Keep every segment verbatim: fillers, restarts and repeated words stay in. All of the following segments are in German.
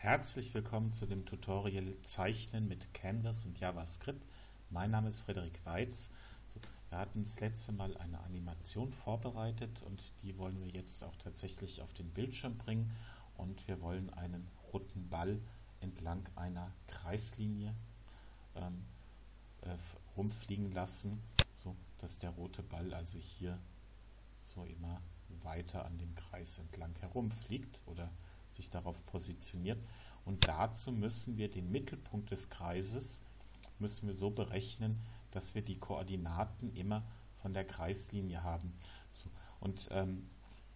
Herzlich willkommen zu dem Tutorial Zeichnen mit Canvas und JavaScript. Mein Name ist Frederik Weitz. So, wir hatten das letzte Mal eine Animation vorbereitet und die wollen wir jetzt auch tatsächlich auf den Bildschirm bringen. Und wir wollen einen roten Ball entlang einer Kreislinie ähm, äh, rumfliegen lassen, so dass der rote Ball also hier so immer weiter an dem Kreis entlang herumfliegt oder sich darauf positioniert. Und dazu müssen wir den Mittelpunkt des Kreises müssen wir so berechnen, dass wir die Koordinaten immer von der Kreislinie haben. So, und ähm,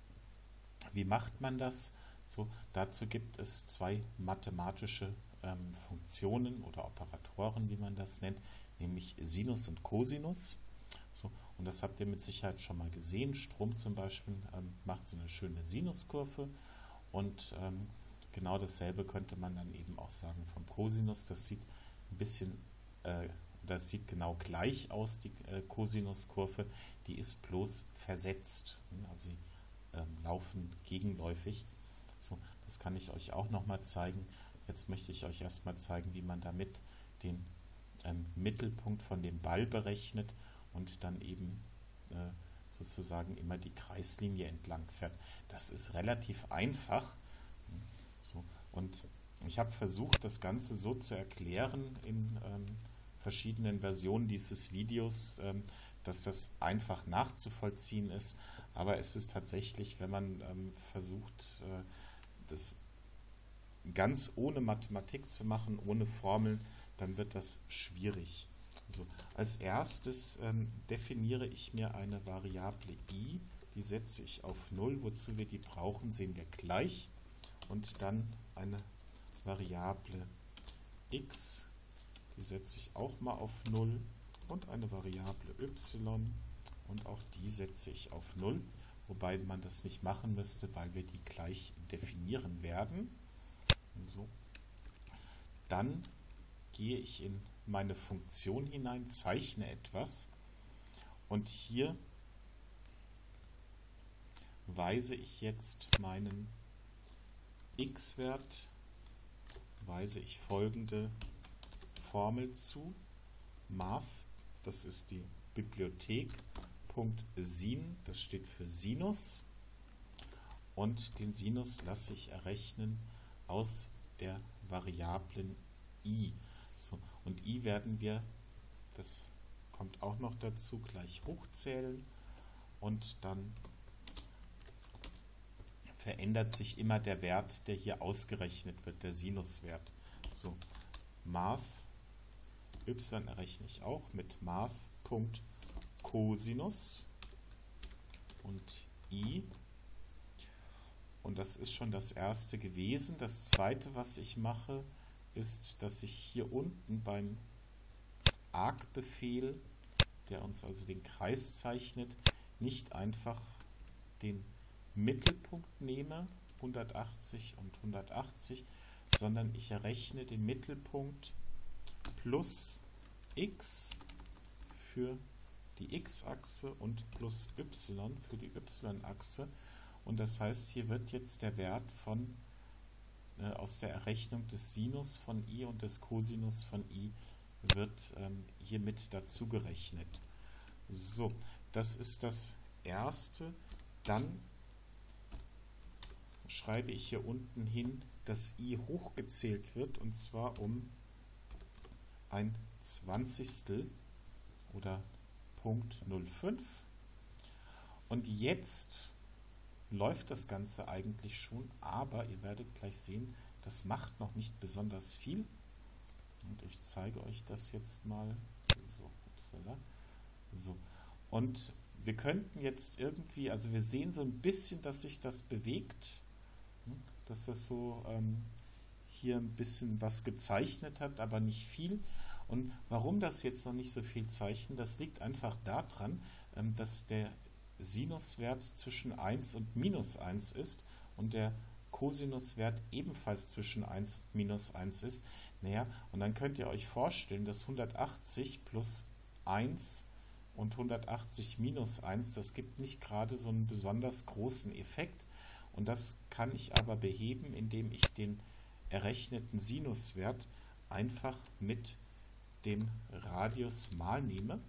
wie macht man das? So, dazu gibt es zwei mathematische ähm, Funktionen oder Operatoren, wie man das nennt, nämlich Sinus und Cosinus. So, und das habt ihr mit Sicherheit schon mal gesehen. Strom zum Beispiel ähm, macht so eine schöne Sinuskurve. Und ähm, genau dasselbe könnte man dann eben auch sagen vom Cosinus. Das sieht ein bisschen, äh, das sieht genau gleich aus, die äh, Cosinuskurve, die ist bloß versetzt. Also sie ähm, laufen gegenläufig. So, das kann ich euch auch nochmal zeigen. Jetzt möchte ich euch erstmal zeigen, wie man damit den ähm, Mittelpunkt von dem Ball berechnet und dann eben äh, sozusagen immer die Kreislinie entlang fährt. Das ist relativ einfach. So, und ich habe versucht, das Ganze so zu erklären in ähm, verschiedenen Versionen dieses Videos, ähm, dass das einfach nachzuvollziehen ist. Aber es ist tatsächlich, wenn man ähm, versucht, äh, das ganz ohne Mathematik zu machen, ohne Formeln, dann wird das schwierig. So, als erstes ähm, definiere ich mir eine Variable i, die setze ich auf null, wozu wir die brauchen, sehen wir gleich. Und dann eine Variable x, die setze ich auch mal auf null und eine Variable y und auch die setze ich auf null, wobei man das nicht machen müsste, weil wir die gleich definieren werden. So. Dann gehe ich in meine Funktion hinein, zeichne etwas und hier weise ich jetzt meinen x-Wert, weise ich folgende Formel zu. Math, das ist die Bibliothek, Punkt Sin, das steht für Sinus und den Sinus lasse ich errechnen aus der Variablen i. So, und i werden wir, das kommt auch noch dazu, gleich hochzählen und dann verändert sich immer der Wert, der hier ausgerechnet wird, der Sinuswert. So, Math, y errechne ich auch mit Math.Cosinus und i. Und das ist schon das erste gewesen. Das zweite, was ich mache, ist, dass ich hier unten beim Arc-Befehl, der uns also den Kreis zeichnet, nicht einfach den Mittelpunkt nehme, hundertachtzig und hundertachtzig, sondern ich errechne den Mittelpunkt plus x für die x-Achse und plus y für die y-Achse. Und das heißt, hier wird jetzt der Wert von äh, aus der Errechnung des Sinus von i und des Cosinus von i wird ähm, hier mit dazu gerechnet. So, das ist das erste. Dann schreibe ich hier unten hin, dass i hochgezählt wird, und zwar um ein Zwanzigstel oder Punkt null fünf. Und jetzt läuft das Ganze eigentlich schon, aber ihr werdet gleich sehen, das macht noch nicht besonders viel. Und ich zeige euch das jetzt mal. So, so. Und wir könnten jetzt irgendwie, also wir sehen so ein bisschen, dass sich das bewegt, dass das so ähm, hier ein bisschen was gezeichnet hat, aber nicht viel. Und warum das jetzt noch nicht so viel zeichnet, das liegt einfach daran, ähm, dass der Sinuswert zwischen eins und minus eins ist und der Cosinuswert ebenfalls zwischen eins und minus eins ist. Naja, und dann könnt ihr euch vorstellen, dass hundertachtzig plus eins und hundertachtzig minus eins, das gibt nicht gerade so einen besonders großen Effekt. Und das kann ich aber beheben, indem ich den errechneten Sinuswert einfach mit dem Radius mal nehme,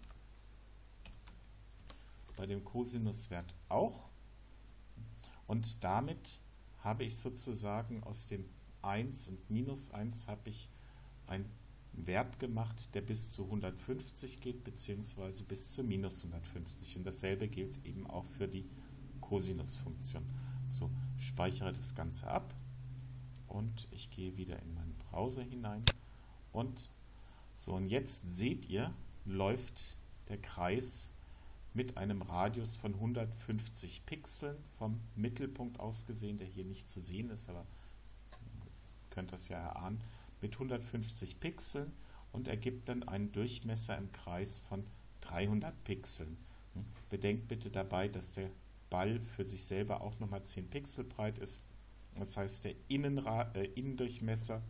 bei dem Kosinuswert auch, und damit habe ich sozusagen aus dem eins und minus eins habe ich einen Wert gemacht, der bis zu hundertfünfzig geht, beziehungsweise bis zu minus hundertfünfzig. Und dasselbe gilt eben auch für die Kosinusfunktion. So, speichere das Ganze ab und ich gehe wieder in meinen Browser hinein. Und so, und jetzt seht ihr, läuft der Kreis mit einem Radius von hundertfünfzig Pixeln, vom Mittelpunkt aus gesehen, der hier nicht zu sehen ist, aber ihr könnt das ja erahnen, mit hundertfünfzig Pixeln, und ergibt dann einen Durchmesser im Kreis von dreihundert Pixeln. Bedenkt bitte dabei, dass der Ball für sich selber auch nochmal zehn Pixel breit ist. Das heißt, der Innenra äh, Innendurchmesser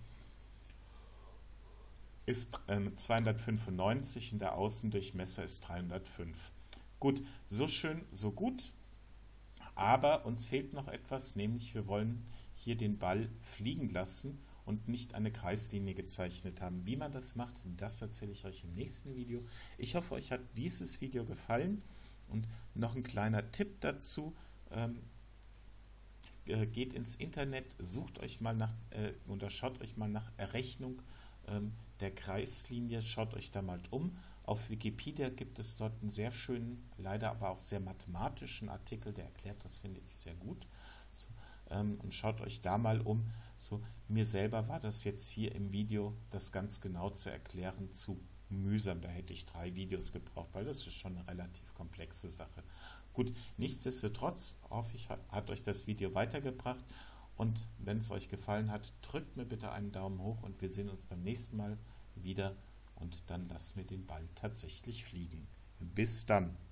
ist äh, zweihundertfünfundneunzig und der Außendurchmesser ist dreihundertfünf. Gut, so schön, so gut, aber uns fehlt noch etwas, nämlich wir wollen hier den Ball fliegen lassen und nicht eine Kreislinie gezeichnet haben. Wie man das macht, das erzähle ich euch im nächsten Video. Ich hoffe, euch hat dieses Video gefallen, und noch ein kleiner Tipp dazu. Ähm, äh, geht ins Internet, sucht euch mal nach, äh, oder schaut euch mal nach Errechnung ähm, der Kreislinie, schaut euch da mal um. Auf Wikipedia gibt es dort einen sehr schönen, leider aber auch sehr mathematischen Artikel, der erklärt das, finde ich, sehr gut. So, ähm, und schaut euch da mal um. So, mir selber war das jetzt hier im Video, das ganz genau zu erklären, zu mühsam. Da hätte ich drei Videos gebraucht, weil das ist schon eine relativ komplexe Sache. Gut, nichtsdestotrotz hoffe ich, hat euch das Video weitergebracht, und wenn es euch gefallen hat, drückt mir bitte einen Daumen hoch, und wir sehen uns beim nächsten Mal wieder, und dann lassen wir den Ball tatsächlich fliegen. Bis dann!